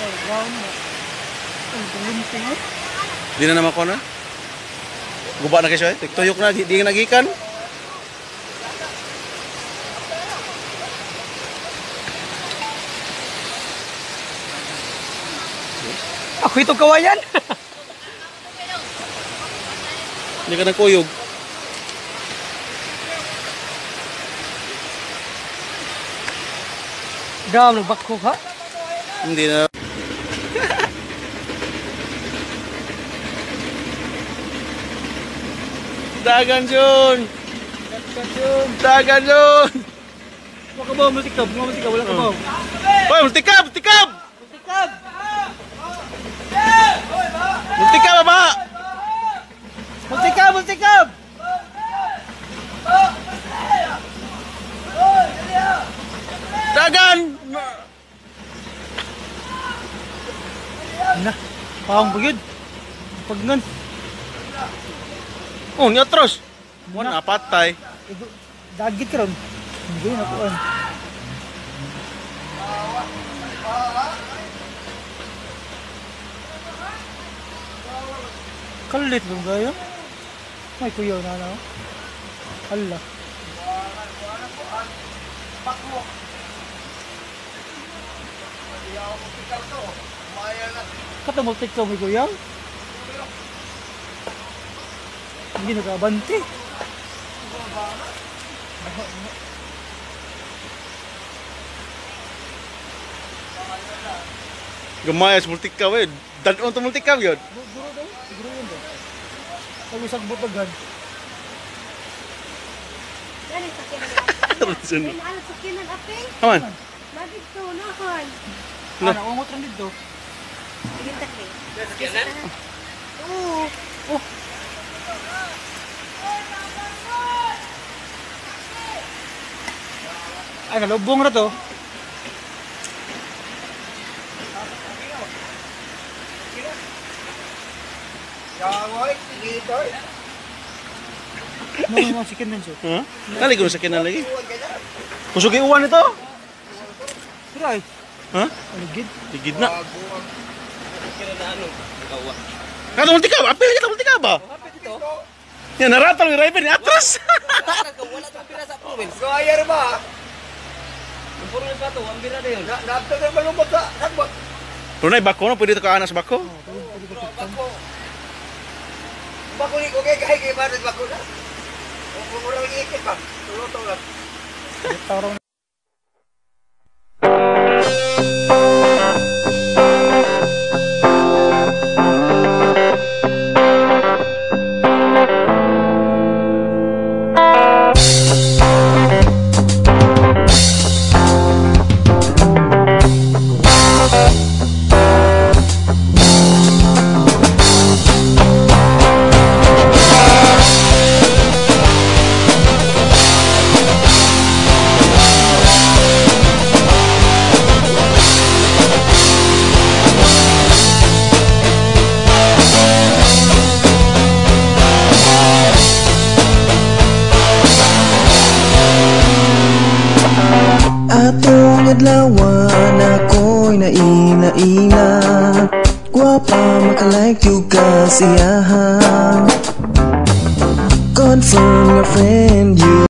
Di na naman ko na. Guba na kayo eh. Tuyok na, di nagikan. Ako itong kawayan. Hindi ka nagkuyog. Gam, nagbakok ha? Hindi na. Dagan Jun! Dagan Jun! Wala ka ba? Multikab, wala ka ba? Hoy, multikab! Multikab! Multikab! Multikab ba? Multikab! Dagan! Na, pahang bagid. Pagngan. Oh, ni atros. Wala patay. Dagit ka ron. Hindi na po an. Kalit lang gaya. May kuyaw na na. Hala. Kata multik ka may kuyaw? Hindi nagabante. Gamayas multikaw eh. Danon to multikaw yun. Siguro yun daw. Pag-usag butagan. Dali, sakinan. May sakinan ape. Aman. Lagi ito, nahan. Naungot rin dito. Tingin takli. Sakinan? Oo. Oh. Ay, nalubong na to. Mga sikin din siya. Ha? Nali ko na sakin na lagi. Kusog yung uwan ito. Try. Ha? Aligid. Ligid na. Kata multikaw. Apil kita multikaw ba? Yan, naratol yung rival ni atras. Wala itong pira sa province. So, ayar ba? Ang puro na bato, ang bira na yun. Naabto na malumot sa sagbot. Pero na bako no? Pwede ito ka anas bako? Bako. Bako ni ko kaya ba rin bako na? Kung murang iikit ba? Tulotong lang. Tarong. Atong adlawan ako'y naila-ila. Guwapa makalike juga siyahan. Confirm your friend you